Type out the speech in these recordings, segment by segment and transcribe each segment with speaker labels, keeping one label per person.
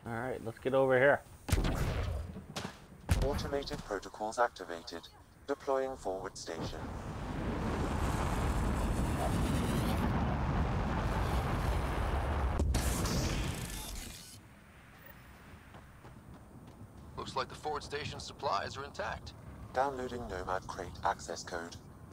Speaker 1: Alright, let's get over here.
Speaker 2: Automated protocols activated. Deploying forward station.
Speaker 3: Looks like the forward station supplies are intact.
Speaker 2: Downloading Nomad Crate access code.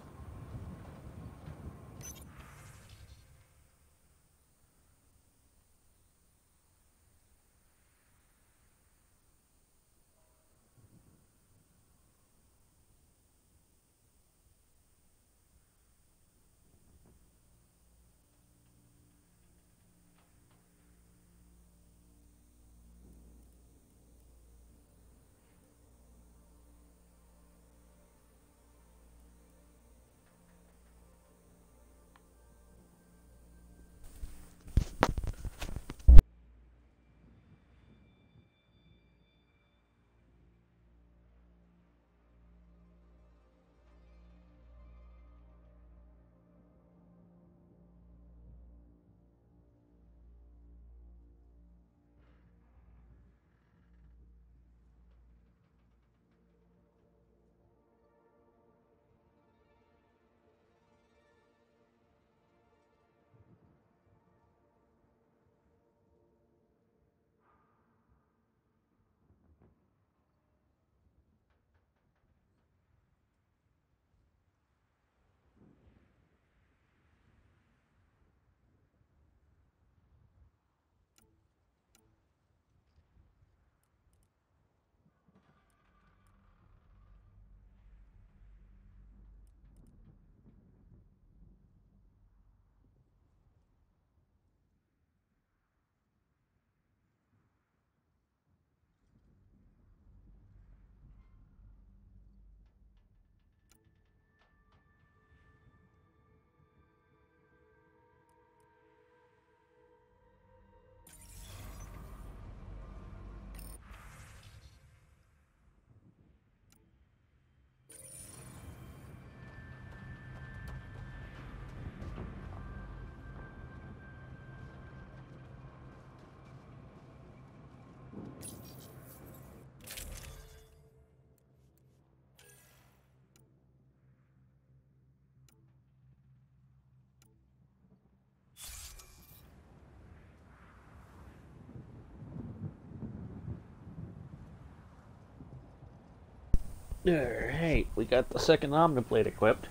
Speaker 1: Alright, we got the second Omniplate equipped.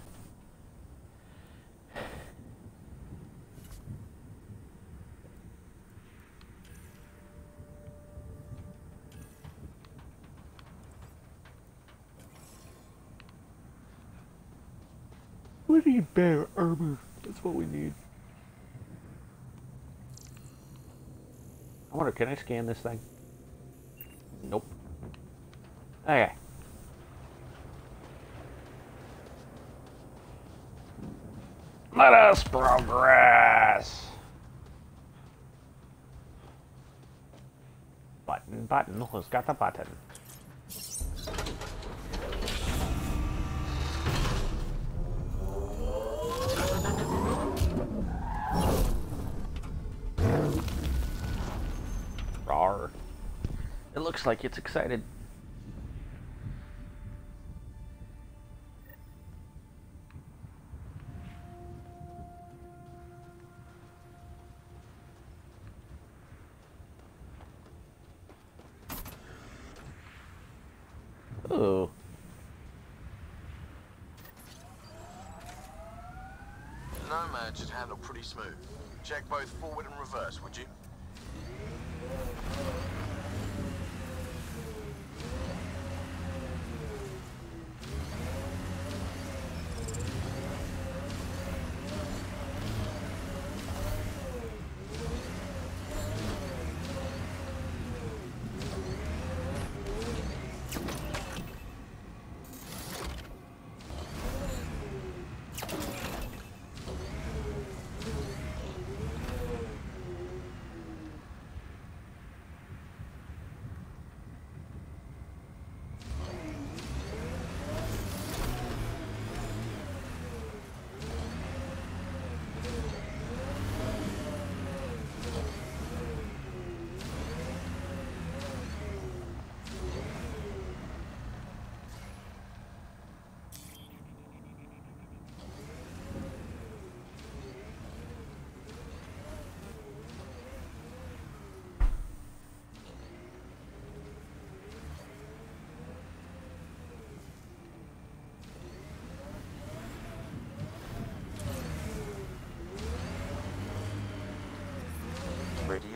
Speaker 1: We need better armor. That's what we need. I wonder, can I scan this thing? Nope. Okay. Let us progress. Button. Who's got the button? Rawr. It looks like it's excited. Oh.
Speaker 3: Nomad should handle pretty smooth. Check both forward and reverse, would you?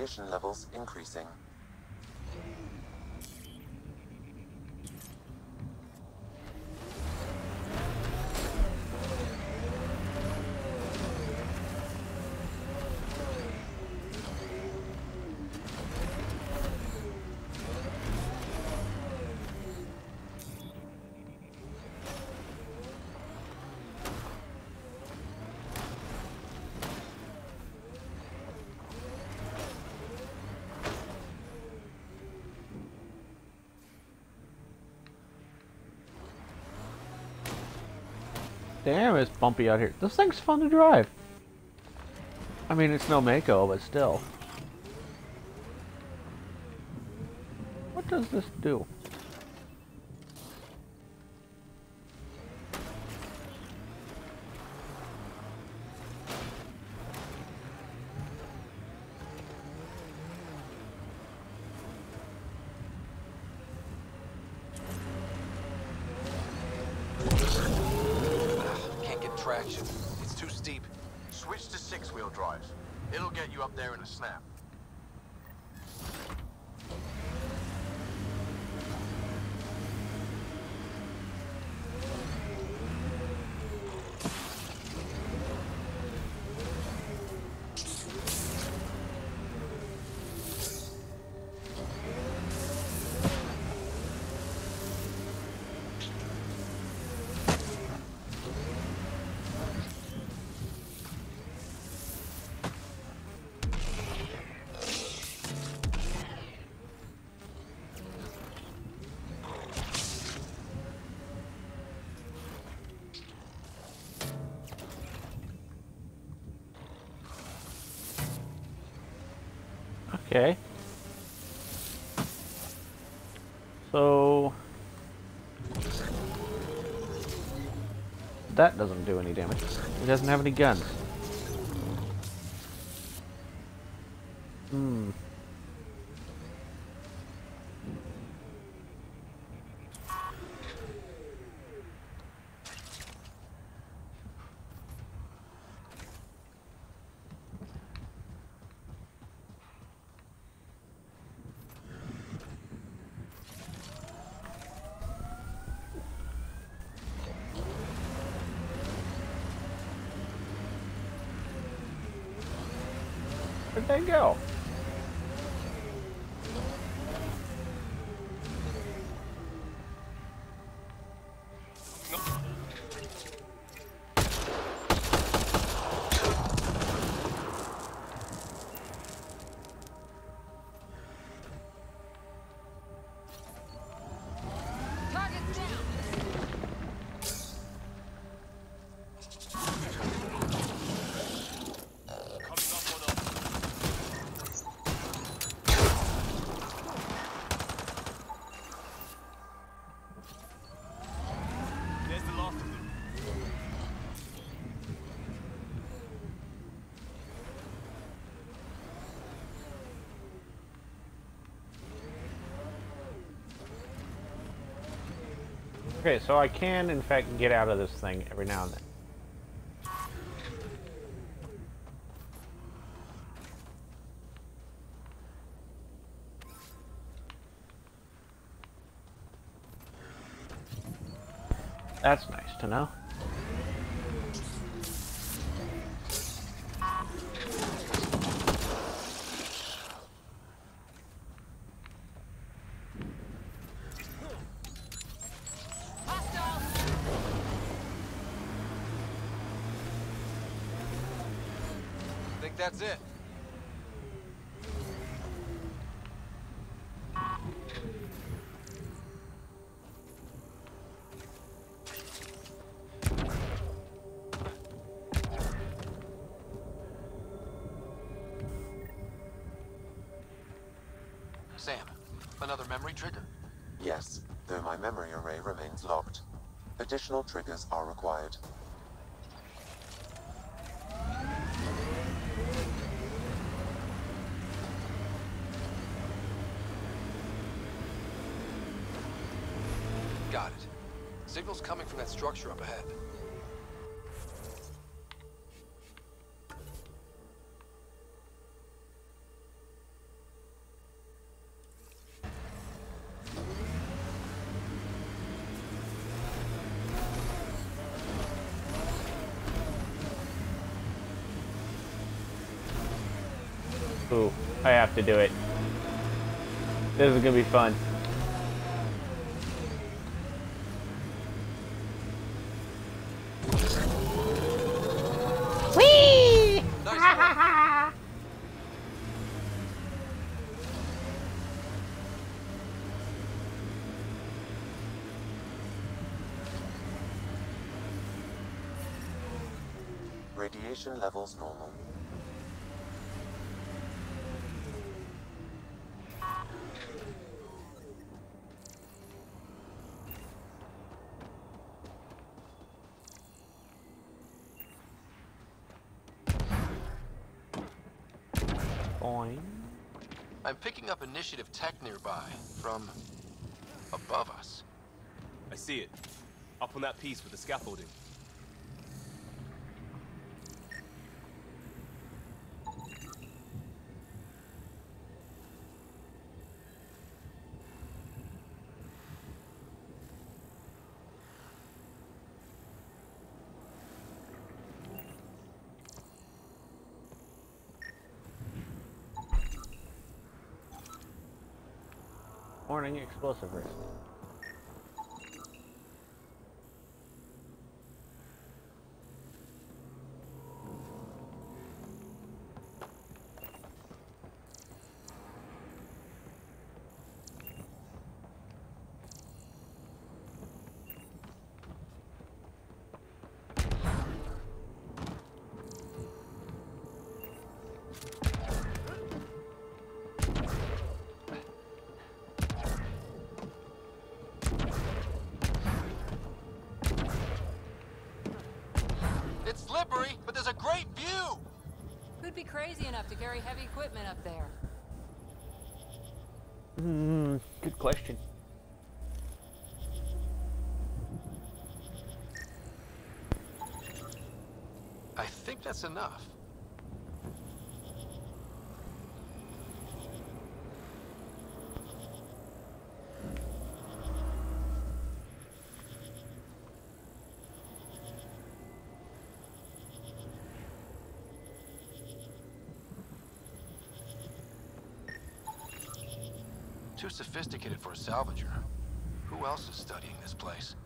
Speaker 2: Radiation levels increasing.
Speaker 1: Damn, it's bumpy out here. This thing's fun to drive. I mean, it's no Mako, but still. What does this do?
Speaker 3: Traction. It's too steep. Switch to 6-wheel drives. It'll get you up there in a snap.
Speaker 1: Okay. So that doesn't do any damage. It doesn't have any guns. Hmm. Where'd they go? Okay, so I can, in fact, get out of this thing every now and then. That's nice to know.
Speaker 3: Think that's it. Sam, another memory trigger?
Speaker 2: Yes, though my memory array remains locked. Additional triggers are required.
Speaker 3: Got it. Signal's coming from that structure up ahead.
Speaker 1: Ooh, I have to do it. This is gonna be fun. Whee!
Speaker 3: Nice work.
Speaker 2: Radiation levels normal.
Speaker 1: Boing.
Speaker 3: I'm picking up initiative tech nearby, from above us.
Speaker 4: I see it. Up on that piece with the scaffolding.
Speaker 1: Warning, explosive risk.
Speaker 3: It's slippery, but there's a great view!
Speaker 5: Who'd be crazy enough to carry heavy equipment up there?
Speaker 1: Good question.
Speaker 3: I think that's enough. Too sophisticated for a salvager. Who else is studying this place?